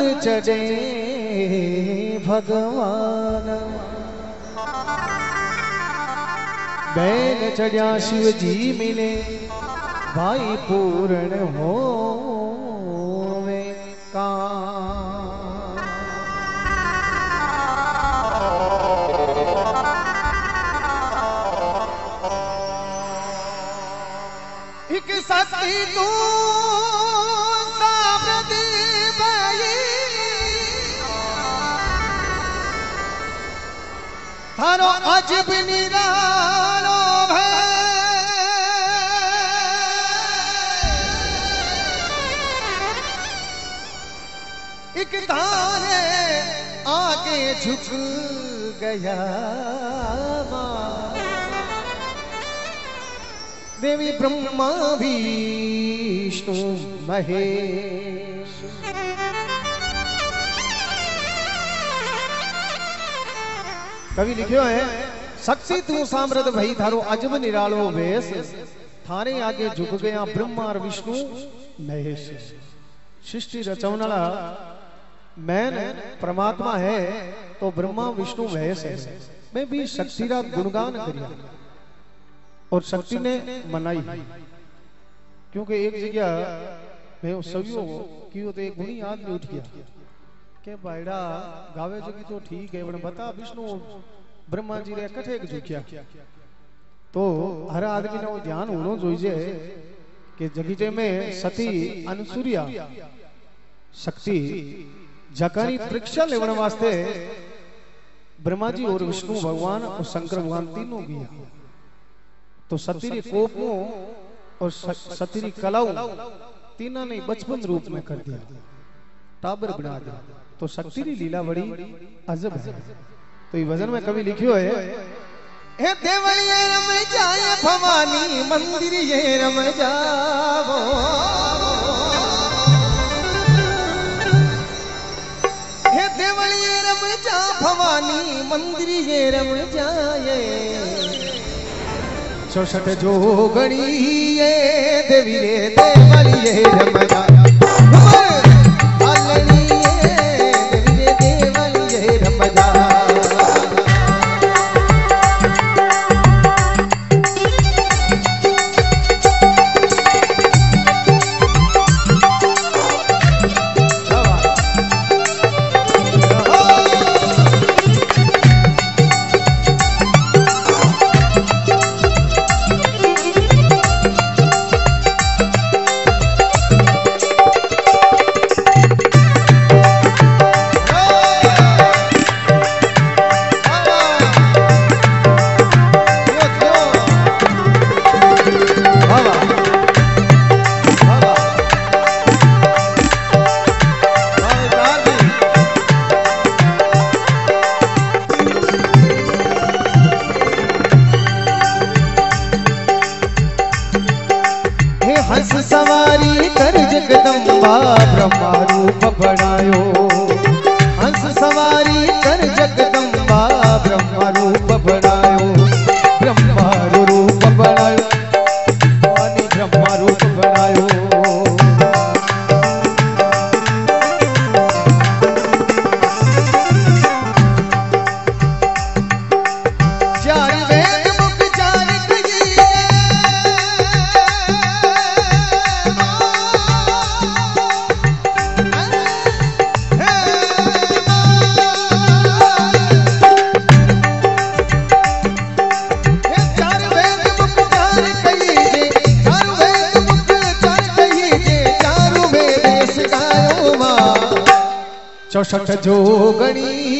चढ़े भगवान। बैल चढ़िया शिव जी मिले भाई पूर्ण हो का। एक शक्ति तू सामने भाई थारो अजब निरालो है। एक तारे आगे झुक गया देवी ब्रह्मा विष्णु महेश। कवि लिखियो है शक्ति तू सामर्थ भई थारो अजब निरालो वेश। थारे आगे झुक गया ब्रह्मा और विष्णु महेश। सृष्टि रचवनाला मैन परमात्मा है तो ब्रह्मा विष्णु महेश है। मैं भी शक्ति रा गुणगान करिया और शक्ति ने मनाई क्योंकि एक जगह मैं सवियो की तो एक गुणी आदमी उठ गया के बायड़ा गावे जगी तो ठीक है बता विष्णु ब्रह्मा जी रे कठे झुकिया तो हर आदमी ने वो ध्यान होनो जोईजे कि जगीजे में सती अनुसूया शक्ति जकानी परीक्षा लेवन वास्ते ब्रह्मा जी और विष्णु भगवान और शंकर भगवान तीनों गया तो सतीरी कोपो और सतीरी कलाओं तीनों ने बचपन रूप में कर दिया टाबर बना दिया। तो शक्ति की लीला बड़ी अजब है। तो ये वजन में कभी लिखियो है हे देवलिए रम जाए भवानी मंदिर ये रम जावो। हे देवलिए रम जा भवानी मंदिर ये रम जाए। चौसठ जो गणी देवी रे देवलिए रम जा सवारी कर जगदम्बा ब्रह्मा रूप बढ़ायो। हंस सवारी कर जगदम्बा ब्रह्मा रूप बढ़ायो। ब्रह्मा रूप बढ़ायो ब्रह्मा रूप बढ़ायो। चौसठ जो गणी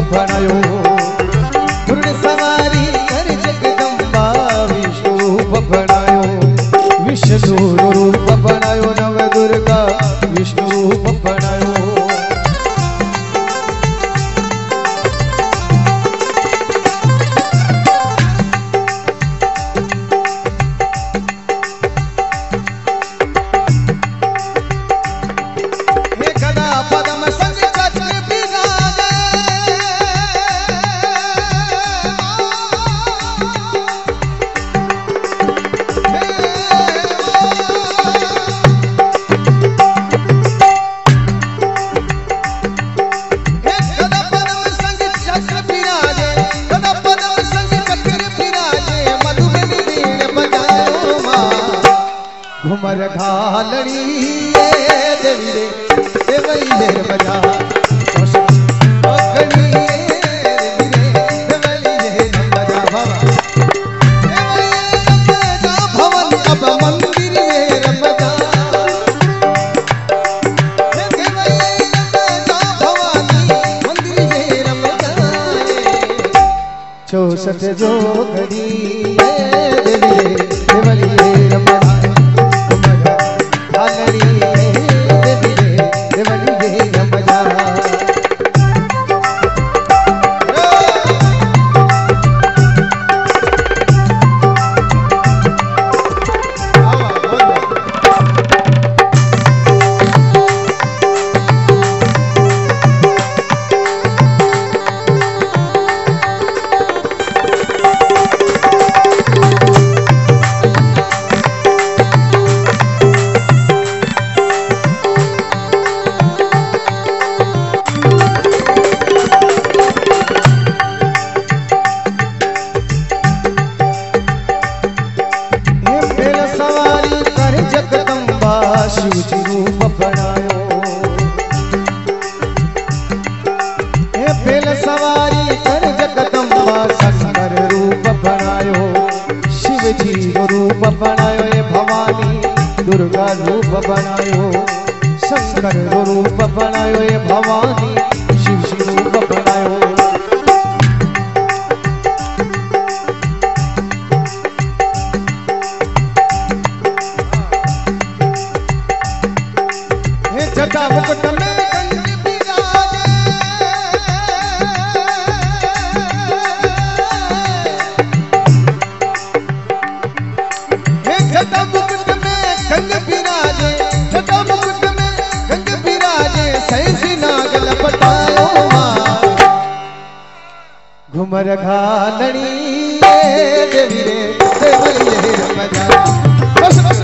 बनायो गुरुड़ सवारी कर जगदम्बा विष्णु रूप बनायो विष्णु रूप बनायो नव दुर्गा विष्णु रूप बनायो घुमर घालड़ी देवी रे देवई लेर बजा घड़ी देवी रे देवई लेर बजा भवन अब मंदिर लेर बजा देवई भवानी मंदिर लेर बजा 64 जोगड़ी देवी रे देवई लेर बजा शिवजी रूप बनायो ए बेल सवारी कर जगदम्बा शंकर रूप बनायो शिवजी रूप बनायो ए भवानी दुर्गा रूप बनायो शंकर रूप बनायो ए भवानी शिवजी रूप बनायो जटा मुकुट में कंठ बिराजे जटा मुकुट में कंठ बिराजे जटा मुकुट में कंठ बिराजे सहसी नाग लपटायो घुमर घालड़ी देवी रे देवई लेर बजा बस बस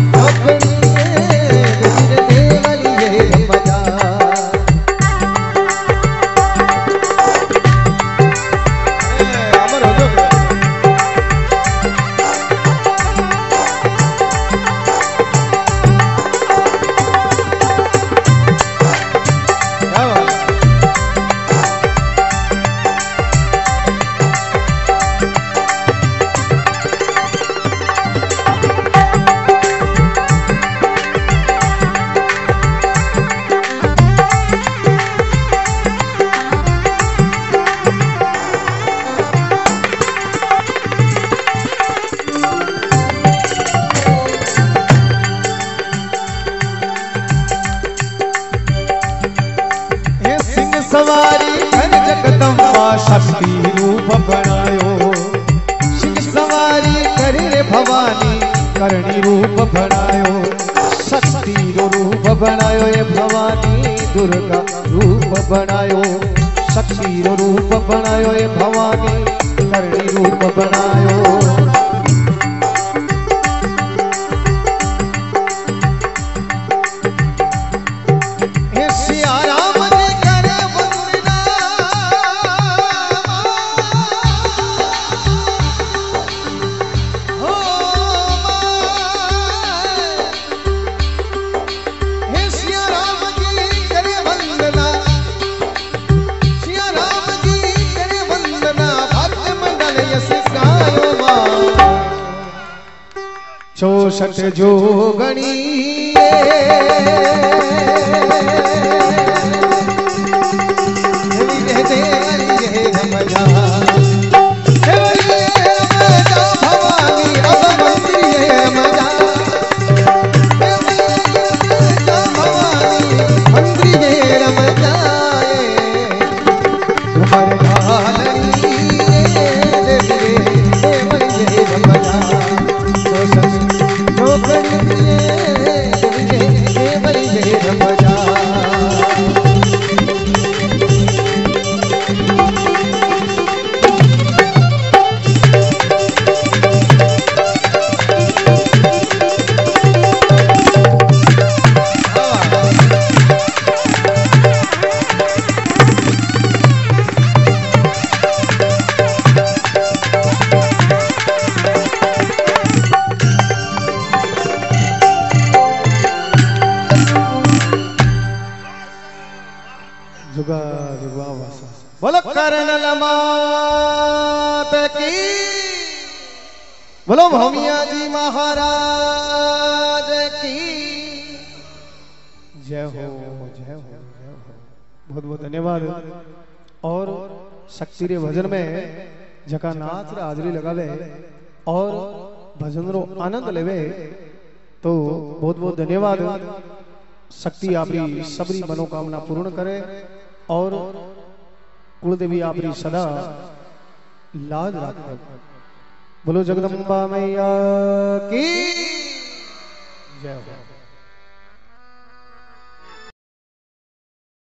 सवारी कर जगदम्बा शक्ति रूप बनायो सिंह सवारी कर रे भवानी करणी रूप बनायो शक्ति रूप बनायो ये भवानी दुर्गा रूप बनायो शक्ति रूप बनायो ये भवानी करणी रूप बनायो चौसठ जोगणी देवी जुगा जुगा वासा। बोलो कर्नल मात की, बोलो भौमिया जी महाराज की जय हो, जय हो, जय हो। बहुत बहुत धन्यवाद। और शक्ति रे भजन में जका नाच रे हाजरी लगावे और भजन रो आनंद लेवे तो बहुत बहुत धन्यवाद। शक्ति आपरी सबरी मनोकामना पूर्ण करे और कुलदेवी आपरी सदा लाज रखे। बोलो जगदम्बा मैया की जय हो।